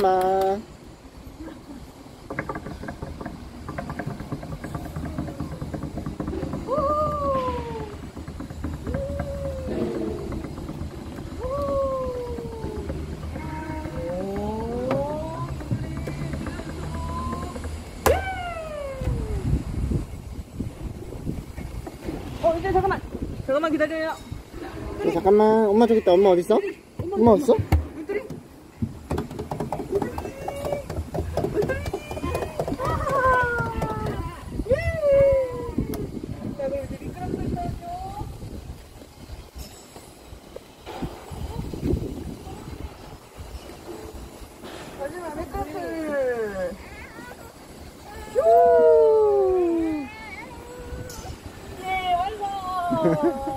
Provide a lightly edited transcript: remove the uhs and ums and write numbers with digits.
잠깐만. 이제 잠깐만 기다려요. 잠깐만. 엄마 저기 있다. 엄마 어디 있어? 엄마 어디 있어? 마지막 햇볕을. 네, 완성.